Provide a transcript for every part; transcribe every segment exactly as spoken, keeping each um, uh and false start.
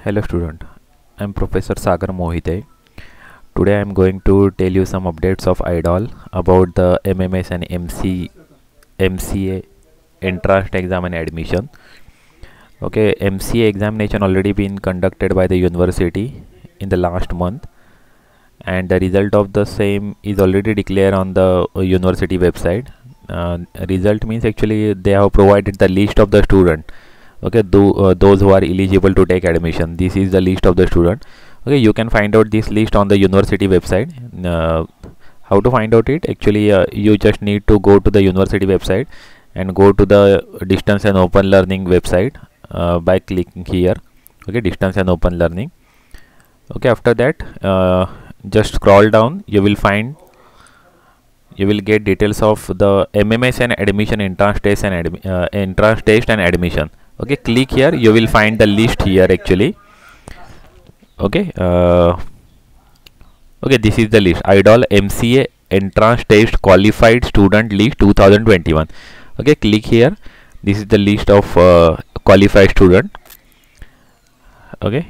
Hello student, I am Professor Sagar Mohite. Today I am going to tell you some updates of IDOL about the M M S and M C, M C A entrance exam and admission. Okay, M C A examination already been conducted by the university in the last month, and the result of the same is already declared on the uh, university website. Uh, result means actually they have provided the list of the student. Okay, do, uh, those who are eligible to take admission. This is the list of the student. Okay, you can find out this list on the university website. Uh, how to find out it? Actually, uh, you just need to go to the university website and go to the distance and open learning website uh, by clicking here. Okay, distance and open learning. Okay, after that, uh, just scroll down. You will find you will get details of the M M S and admission entrance test and admi uh, entrance test and admission. Okay, click here. You will find the list here actually. Okay, uh, okay, this is the list. IDOL M C A entrance test qualified student list two thousand twenty-one. Okay, click here. This is the list of uh, qualified student. Okay,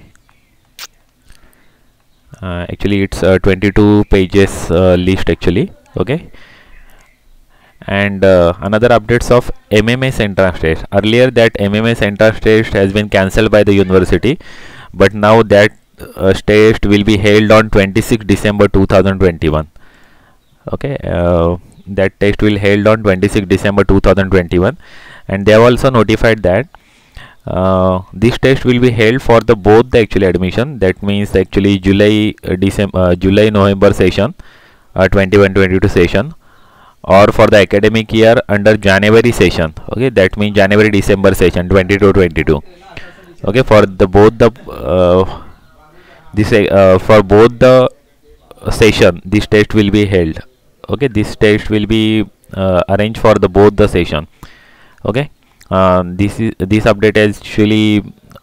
uh, actually it's uh, twenty-two pages uh, list actually. Okay, and uh, another updates of M M S entrance test. Earlier that M M S entrance test has been cancelled by the university, but now that uh, test will be held on twenty-sixth December two thousand twenty-one. Okay, uh, that test will held on twenty-sixth December two thousand twenty-one, and they have also notified that uh, this test will be held for the both the actually admission. That means actually July uh, December uh, July November session, uh, twenty-one twenty-two session, or for the academic year under January session. Okay, that means January December session twenty-two twenty-two. Okay, for the both the uh, this uh, for both the session this test will be held. Okay, this test will be uh, arranged for the both the session. Okay, uh, this is this update is actually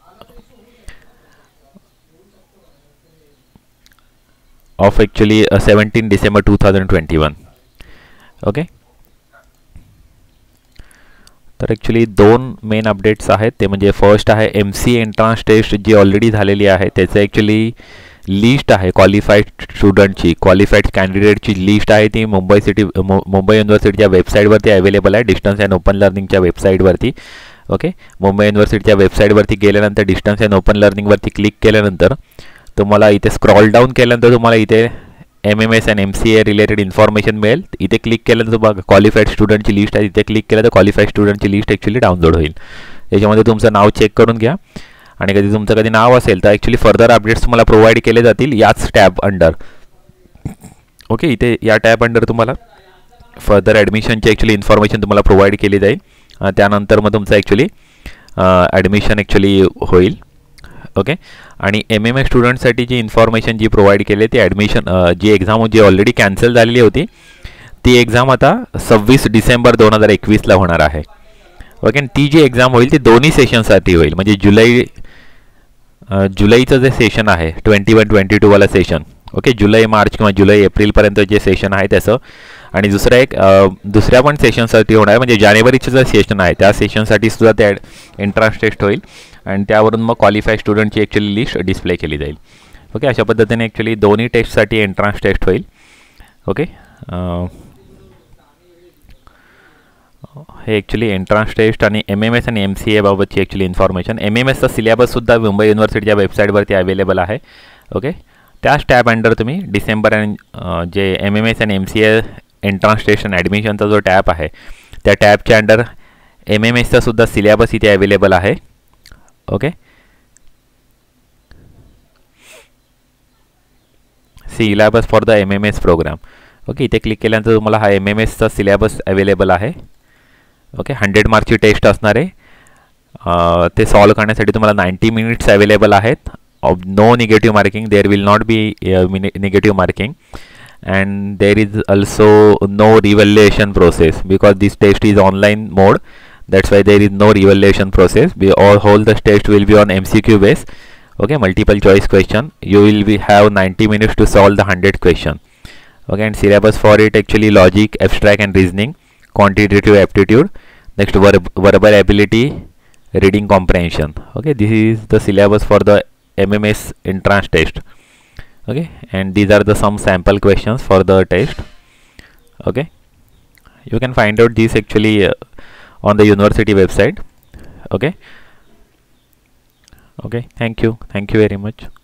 of actually uh, seventeenth December two thousand twenty-one. Okay, तर actually दोन main updates आहेत. ते म्हणजे first आहे M C entrance test जी already झालेली आहे त्याचं ॲक्च्युली लिस्ट आहे क्वालिफाईड स्टुडंटची, क्वालिफाईड कॅन्डिडेटची लिस्ट आहे ती मुंबई सिटी मुंबई युनिव्हर्सिटीच्या वेबसाईटवरती अवेलेबल आहे, डिस्टन्स अँड ओपन लर्निंगच्या वेबसाईटवरती. ओके, मुंबई युनिव्हर्सिटीच्या वेबसाईटवरती गेल्यानंतर डिस्टन्स अँड ओपन लर्निंगवरती क्लिक केल्यानंतर तुम्हाला इथे स्क्रॉल डाऊन केल्यानंतर तुम्हाला इथे M M S and M C A related information मिळेल. इथे क्लिक केल्यानंतर बघा क्वालिफाईड स्टुडंटची लिस्ट आहे, इथे क्लिक केलं तर क्वालिफाईड स्टुडंटची लिस्ट ॲक्च्युली डाउनलोड होईल. याच्यामध्ये तुमचं नाव चेक करून घ्या, आणि कधी तुमचं कधी नाव असेल तर ॲक्च्युली फर्दर अपडेट्स तुम्हाला प्रोव्हाइड केले जातील याच टॅब अंडर. ओके, इथे या टॅब अंडर तुम्हाला फर्दर ॲडमिशनची ॲक्च्युली इन्फॉर्मेशन तुम्हाला प्रोव्हाइड केली जाईल. त्यानंतर मग तुमचं ॲक्च्युली ॲडमिशन ॲक्च्युली होईल. ओके, आणि एम एम एस स्टुडंटसाठी जी इन्फॉर्मेशन जी प्रोव्हाइड केली ती ॲडमिशन जी एक्झाम जी ऑलरेडी कॅन्सल झालेली होती ती एक्झाम आता सव्वीस डिसेंबर दोन हजार एकवीसला होणार आहे. ओके, आणि ती जी एक्झाम होईल ती दोन्ही सेशनसाठी होईल. म्हणजे जुलै जुलैचं जे सेशन आहे ट्वेंटी वन ट्वेंटी टूवाला सेशन. ओके, जुलै मार्च किंवा जुलै एप्रिलपर्यंत जे सेशन आहे त्याचं, आणि दुसरं एक दुसऱ्या पण सेशनसाठी होणार आहे. म्हणजे जानेवारीचं जे सेशन आहे त्या सेशनसाठी सुद्धा त्या एंट्रन्स टेस्ट होईल, आणि त्यावरून मग क्वालिफाईड स्टुडंटची ॲक्च्युली लिस्ट डिस्प्ले केली जाईल. ओके, अशा पद्धतीने ॲक्च्युली दोन्ही टेस्टसाठी एंट्रन्स टेस्ट होईल. ओके, हे ॲक्च्युली एंट्रन्स टेस्ट आणि एम एम एस आणि एम सी ए बाबतची ॲक्च्युली इन्फॉर्मेशन. एम एम एसचा सिलेबससुद्धा मुंबई युनिव्हर्सिटीच्या वेबसाईटवरती अवेलेबल आहे. ओके, त्याच टॅब अंडर तुम्ही डिसेंबर अँड जे एम एम एस आणि M C A entrance test आणि ॲडमिशनचा जो टॅब आहे त्या टॅबच्या अंडर एम एम एसचा सुद्धा सिलेबस इथे अवेलेबल आहे. Okay, syllabus for the M M S programme. Okay, इथे क्लिक केल्यानंतर तुम्हाला हा एम एम एसचा सिलेबस अवेलेबल आहे. ओके, हंड्रेड मार्कची टेस्ट असणार आहे. ते सॉल्व करण्यासाठी तुम्हाला नाईंटी मिनिट्स अवेलेबल आहेत. Of no negative marking, there will not be negative marking, and there is also no revaluation process because this test is online mode. That's why there is no revaluation process. We all whole the test will be on M C Q base. Okay, multiple choice question. You will be have ninety minutes to solve the one hundred question. Okay, and syllabus for it actually logic, abstract and reasoning, quantitative aptitude, next verb verbal ability, reading comprehension. Okay, this is the syllabus for the M M S entrance test. Okay, and these are the some sample questions for the test. Okay, you can find out these actually uh, on the university website. Okay. Okay, thank you thank you very much.